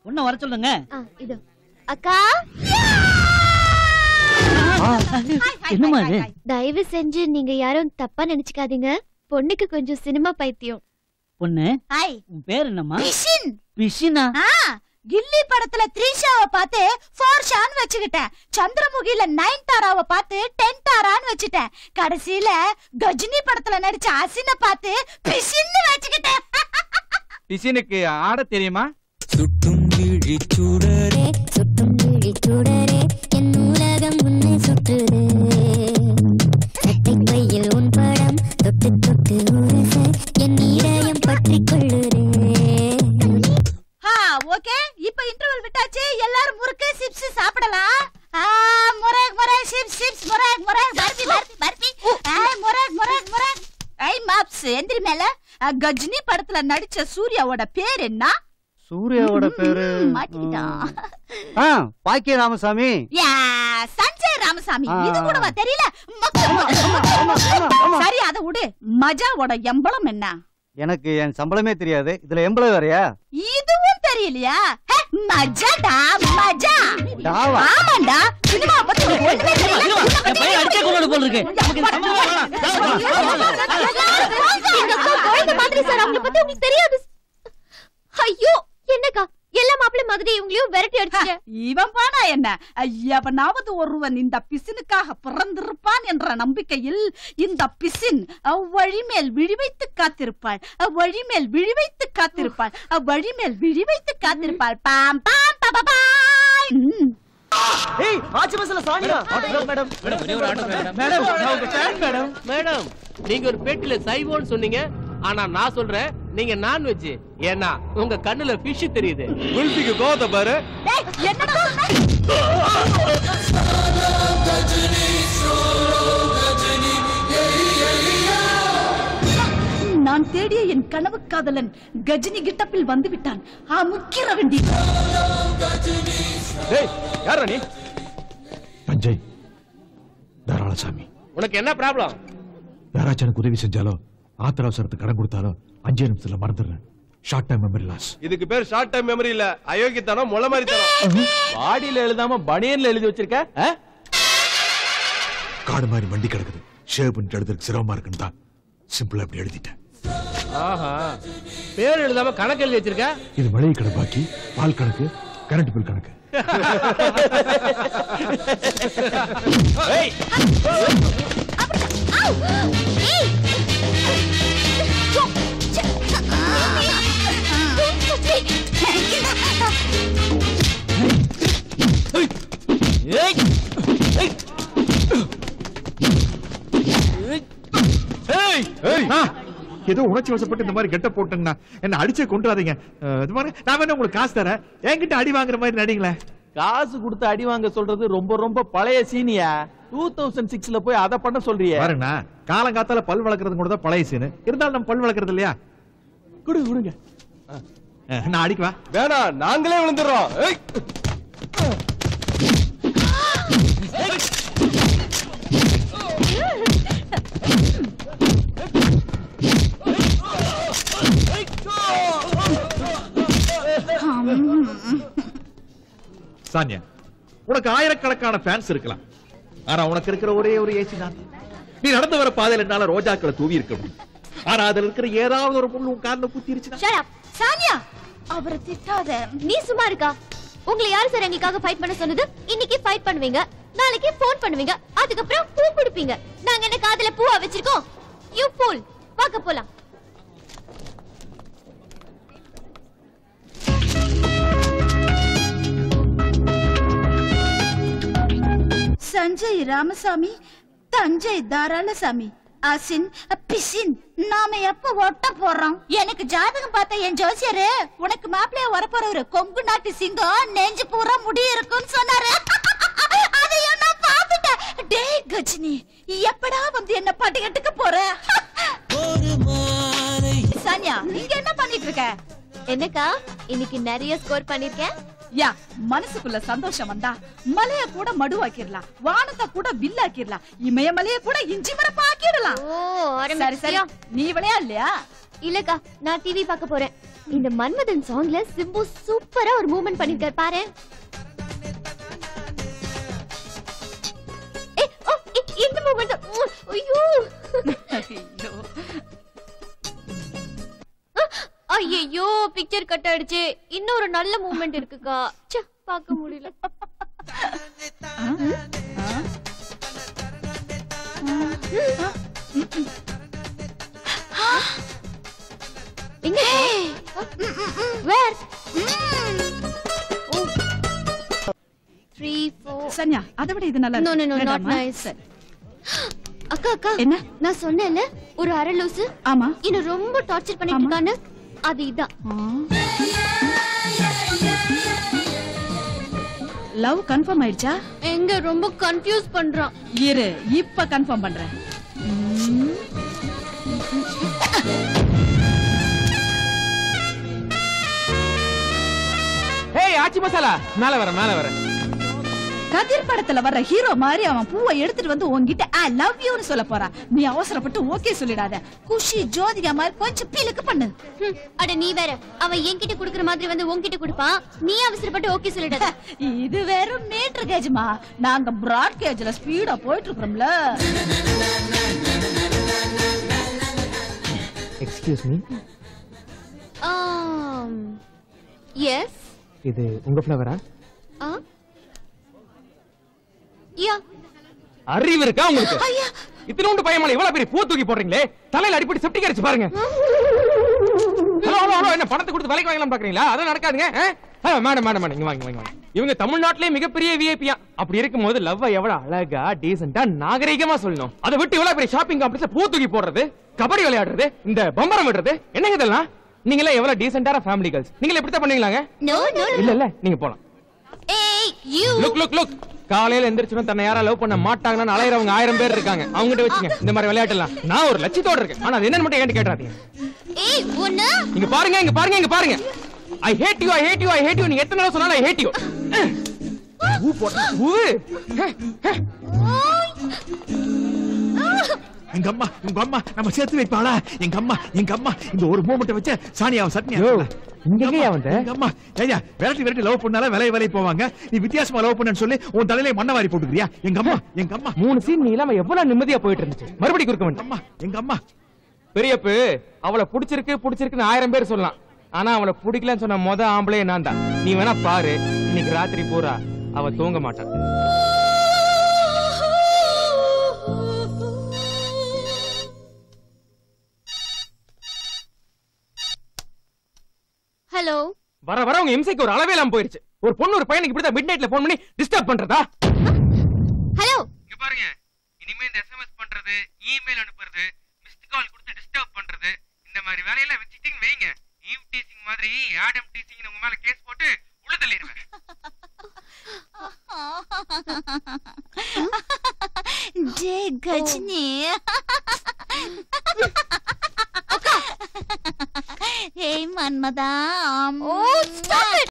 ஒண்ணு வர சொல்லுங்க. இது அக்கா. என்னமா இது? தயவு செஞ்சு நீங்க யாரும் தப்பா நினைச்சுக்காதீங்க. பொண்ணுக்கு கொஞ்சம் சினிமா பைத்தியம். பொண்ணு, உன் பேர் என்னம்மா? பிஷின். பிஷினா? கில்லி படத்துல த்ரீஷாவை பார்த்து 4 ஷான் வச்சுக்கிட்டேன். சந்திரமுகில 9 தாராவை பார்த்து 10 தாரான்னு வச்சுட்டேன். கடைசியில கஜினி படத்துல நடிச்ச அசினை பார்த்து பிஷின்னு வச்சுக்கிட்டேன். பிஷினுக்கு ஆட தெரியுமா? சுட்டும் விழி சூடரே சுட்டும் விழி சூடரே என் உலகம் உன்னை சுற்றுதே சட்டை பையில் உன் படம் தொட்டு தொட்டு உரச என் இதயம் பற்றிக் கொள்ளுதே. ஓகே, இப்ப இன்டர்வல் விட்டாச்சு. எல்லாரும் முறுக்கு சிப்ஸ் சாப்பிடலாம். முரக் முரக் சிப்ஸ் சிப்ஸ் முரக் முரக் பர்பி பர்பி பர்பி முரக் முரக் முரக். ஐ மாப்ஸ் எந்திரி மேல. கஜினி படத்துல நடிச்ச சூர்யாவோட பேர் என்ன? சூர்யாவோட பேரு மாட்டிட்டான். பாக்கிய ராமசாமி. சஞ்சய் ராமசாமி. இது கூடவா தெரியல? சரி, அதை விடு. மஜாவோட எம்பளம் என்ன? எனக்கு என் சம்பளமே தெரியாது, இதுல எம்பளம் வேறையா? இதுவும் தெரியலையா? மஜாடா மஜா. ஆமாண்டா, சினிமா பத்தி ஒண்ணுமே தெரியல. என் பையன் அடிச்சே கொண்டு போல இருக்கு. குழந்தை மாதிரி சார், அவங்கள பத்தி உங்களுக்கு தெரியாது. ஐயோ, என்னக்கா எல்லா மாப்பிள்ளை மாதிரி இவங்களையும் விரட்டி அடிச்சிட்டேன். இவன் பானா என்ன? எவனாவது ஒருவன் இந்த பிசினுக்காக பிறந்திருப்பான் என்ற நம்பிக்கையில் இந்த பிசின் வழிமேல் விழிவைத்து காத்திருப்பாள். வழிமேல் விழிவைத்து காத்திருப்பாள். வழிமேல் விழிவைத்து காத்திருப்பாள். Bomb bomb பாபாய். ஏய், ஆச்சி பஸ்ல சானியா. மேடம் மேடம், நீங்க ஒரு பேட்டில சைவோன்னு சொன்னீங்க. ஆனா நான் சொல்றேன், நீங்க நான்வெஜ். ஏன்னா உங்க கண்ணுல ஃபிஷ் தெரியுது. குல்பிக்கு கோவத்தை பாரு. என்னடா சொன்ன? நான் தேடிய என் கனவு காதலன் கஜினி கிட்டப்பில் வந்து விட்டான். முக்கிர வேண்டி. ஏய், யாரா நீ? சஞ்சய் தாராளசாமி. உனக்கு என்ன ப்ராப்ளம்? யாராச்சும் எனக்கு உதவி செஞ்சாலோ ஆத்திர அவசரத்துக்கு கடன் கொடுத்தாலோ 5 நிமிஷத்துல மறந்துடுறேன். Short time memory loss. இதுக்கு பேர் ஷார்ட் டைம் மெமரி இல்ல, அயோக்கியத்தனம், முளை மாதிரி தனம். பாடியில எழுதாம பனியன்ல எழுதி வச்சிருக்க. காடு மாதிரி வண்டி கிடக்குது, ஷேவ் பண்ணிட்டு எழுதுறதுக்கு சிரமமா இருக்குன்னு தான் சிம்பிளா அப்படி எழுதிட்டேன். ஆஹா, பேர் எழுதாம கணக்கு எழுதி வச்சிருக்க. இது மளிகை கடை பாக்கி, பால் கணக்கு, கரண்ட் பில் கணக்கு. ஏதோ உணர்ச்சி வசப்பட்டு இந்த மாதிரி கெட்ட போட்டேன்னா என்ன அடிச்சே கொண்டுறாதீங்க. நான் வேணா உங்களுக்கு காசு தரேன், என்கிட்ட அடி வாங்குற மாதிரி நடிங்களேன். காசு கொடுத்து அடி வாங்க சொல்றது ரொம்ப ரொம்ப பழைய சீனியா. 2006ல போய் அதை பண்ண சொல்றியே. பாருங்க, காலங்காத்தால பல் வளர்க்கறது கூட தான் பழைய சீனு. இருந்தாலும் நம்ம பல் வளர்க்கறது இல்லையா? கொடுங்க. நான் அடிக்குவா. வேணாம், நாங்களே விழுந்துடுறோம். சானியா, உனக்கு ஆயிரக்கணக்கான ஃபேன்ஸ் இருக்கலாம், ஆனா உனக்கு இருக்கிற ஒரே ஒரு ஏசி தான். நீ நடந்து வர பாதையில என்னால ரோஜாக்களை தூவி இருக்க முடியும், ஆனா அதுல இருக்கிற ஏதாவது ஒரு பொருள் உன் கார்ல குத்திருச்சுனா. ஷட் அப் சானியா, அவரை திட்டாத. நீ சும்மா இருக்கா? உங்களை யாரு சார் எங்களுக்காக ஃபைட் பண்ண சொன்னது? இன்னைக்கு ஃபைட் பண்ணுவீங்க, நாளைக்கு போன் பண்ணுவீங்க, அதுக்கப்புறம் பூ கொடுப்பீங்க. நாங்க என்ன காதுல பூவா வச்சிருக்கோம்? You fool. வாங்க போலாம். சஞ்சய் ராமசாமி, தஞ்சை தாராளசாமி, அசின் பிசின். நாம எப்ப ஒட்ட போறோம்? எனக்கு ஜாதகம் பார்த்த என் ஜோசியரு உனக்கு மாப்பிள்ளைய வரப்போறவரு கொங்கு நாட்டு சிங்கம், நெஞ்சு பூரா முடி இருக்குன்னு சொன்னாரு. அதையும் நான் பார்த்துட்டேன். டேய் கஜினி, எப்படா வந்து என்ன பாட்டுக்கிட்டுக்கு போற? சானியா, நீங்க என்ன பண்ணிட்டு இருக்க? என்னக்கா, இன்னைக்கு நிறைய ஸ்கோர் பண்ணிருக்கேன். யா, மனசுக்குள்ள சந்தோஷம் வந்தா மலைய கூட மடுவாக்கிடலாம், வானத்தை கூட வில்லாக்கிடலாம், இமயமலைய கூட இஞ்சி மரப்பாக்கிடலாம். சரி சரி, நீ விளையா இல்லையா? இல்லக்கா, நான் டிவி பார்க்க போறேன். இந்த மன்மதன் சாங்ல சிம்பு சூப்பரா ஒரு மூவ்மெண்ட் பண்ணிருக்காரு பாரு. இந்த மூவ்மெண்ட் ஐயோ ஐயோ பிக்சர் கட் ஆயிடுச்சு. இன்னொரு நல்ல மூவ்மெண்ட் இருக்குக்கா. ச்சே பார்க்க முடியல. எங்க வேர் 3 4 சன்யா அதை விட இது நல்லா no no no not nice. அக்கா அக்கா என்ன நான் சொன்னேன்ல ஒரு அரை லூசு. ஆமா இன்னும் ரொம்ப டார்ச்சர் பண்ணிட்டு இருக்கானே அது இதான். லவ் கன்ஃபார்ம் ஆயிடுச்சா? எங்க ரொம்ப கன்ஃபியூஸ் பண்றான். இரு இப்ப கன்ஃபார்ம் பண்றேன். ஏய் ஆச்சி மசாலா மேல வர கதிர் படத்துல வர்ற ஹீரோ மாதிரி அவன் பூவை எடுத்துட்டு வந்து உன்கிட்ட ஐ லவ் யூன்னு சொல்ல போறான். நீ அவசரப்பட்டு ஓகே சொல்லிடாத. குஷி ஜோதிகா மாதிரி கொஞ்சம் பீலுக்கு பண்ணு. அட நீ வேற அவன் என்கிட்ட குடுக்குற மாதிரி வந்து உன்கிட்ட குடுப்பான். நீ அவசரப்பட்டு ஓகே சொல்லிடாத. இது வெறும் மீட்டர் கேஜ்மா. நாங்க பிராட் கேஜ்ல ஸ்பீடா போயிட்டு இருக்கோம்ல. Excuse me. எஸ் இது உங்க ஃப்ளவரா? யா அறிவு இருக்கா உங்களுக்கு? இத்தனோண்டு பயமால இவ்வளவு பெரிய பூ தூக்கி போடுறீங்களே. தலையில அடிப்படி செப்டிக் அடிச்சு பாருங்க. ஹலோ ஹலோ ஹலோ என்ன பணத்தை கொடுத்து விலைக்கு வாங்கலாம் பாக்குறீங்களா? அத நடக்காதுங்க. மேடம் மேடம் மேடம் இங்க வாங்க. இவங்க தமிழ்நாட்டிலே மிகப்பெரிய விஐபியா. அப்படி இருக்கும்போது லவ் எவ்வளவு அழகா டீசென்ட்டா நாகரிகமா சொல்லணும். அதை விட்டு இவ்வளவு பெரிய ஷாப்பிங் காம்ப்ளெக்ஸ்ல பூ தூக்கி போடுறது, கபடி விளையாடுறது, இந்த பம்பரம் விடுறது என்னங்க இதெல்லாம்? நீங்க எல்லாம் எவ்வளவு டீசென்ட்டான ஃபேமிலி கேர்ள்ஸ். நீங்க இப்படி தான் பண்ணுவீங்களாங்க? நோ நோ இல்ல நீங்க போலாம். ஏய் யூ லுக் காலையில எந்திரிச்சுனா தன்னை யாரா லவ் பண்ண மாட்டாங்கன்னு அலையறவங்க 1000 பேர் இருக்காங்க. அவங்க கிட்ட வச்சுங்க இந்த மாதிரி விளையாட்டு எல்லாம். நான் ஒரு லட்சியத்தோட இருக்கேன். ஆனா அது என்னன்னு மட்டும் என்கிட்ட கேட்றாதீங்க. ஏய் ஒண்ணு இங்க பாருங்க. I hate you நீங்க எத்தனை தடவை சொன்னாலும் I hate you. ஊ போட்ட ஊ. எங்க அம்மா நம்ம சேர்த்து வைப்பாளா? எங்க அம்மா இந்த ஒரு மூமெண்ட் வச்சு சானியாவை சட்னியா இங்கேயா வந்த? எங்க அம்மா ஏயா விரட்டி லவ் பண்ணால விலை போவாங்க. நீ வித்தியாசமா லவ் பண்ணன்னு சொல்லி உன் தலையில மண்ணை வாரி போட்டுக்கிறியா? எங்க அம்மா 3 சீன் நீ இல்லாம எவ்வளவு நிம்மதியா போயிட்டு இருந்துச்சு. மறுபடியும் குறுக்க வேண்டாம். எங்க அம்மா பெரியப்பு அவளை பிடிச்சிருக்குன்னு 1000 பேர் சொல்லலாம். ஆனா அவளை பிடிக்கலன்னு சொன்ன மொத ஆம்பளையே நான் தான். நீ வேணா பாரு, இன்னைக்கு ராத்திரி பூரா அவ தூங்க மாட்டான். ஹலோ வர உங்க இம்சைக்கு ஒரு அளவே இல்லாம போயிடுச்சு. ஒரு பொண்ணு ஒரு பையனுக்கு இப்படி தான் மிட் நைட்ல போன் பண்ணி டிஸ்டர்ப் பண்றதா? ஹலோ இங்க பாருங்க, இனிமே இந்த எஸ்எம்எஸ் பண்றது, இமெயில் அனுப்புறது, மிஸ்ட் கால் கொடுத்து டிஸ்டர்ப் பண்றது, இந்த மாதிரி வேலையெல்லாம் வச்சிட்டீங்க வைங்க, ஈவ் டீசிங் மாதிரி ஆடம் டீசிங் உங்க மேல கேஸ் போட்டு உள்ள தள்ளிடுவேன். ஜே Ghajini. Hey Manmada. Oh, stop it!